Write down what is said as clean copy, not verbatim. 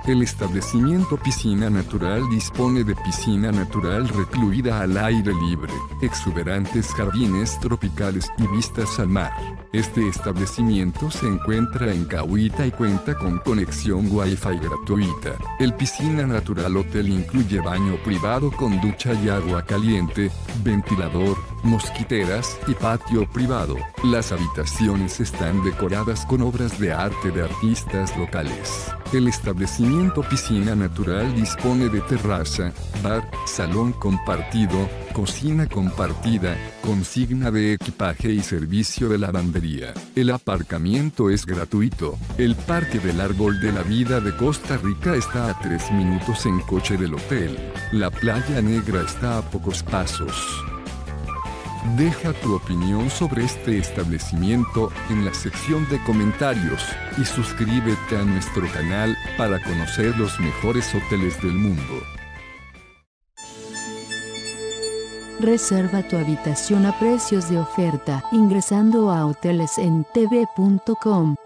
El establecimiento Piscina Natural dispone de piscina natural recluida al aire libre, exuberantes jardines tropicales y vistas al mar. Este establecimiento se encuentra en Cahuita y cuenta con conexión Wi-Fi gratuita. El Piscina Natural Hotel incluye baño privado con ducha y agua caliente, ventilador, mosquiteras y patio privado. Las habitaciones están decoradas con obras de arte de artistas locales. El establecimiento Piscina Natural dispone de terraza, bar, salón compartido, cocina compartida, consigna de equipaje y servicio de lavandería. El aparcamiento es gratuito. El Parque del Árbol de la Vida de Costa Rica está a 3 minutos en coche del hotel. La Playa Negra está a pocos pasos. Deja tu opinión sobre este establecimiento en la sección de comentarios y suscríbete a nuestro canal para conocer los mejores hoteles del mundo. Reserva tu habitación a precios de oferta ingresando a hotelesentv.com.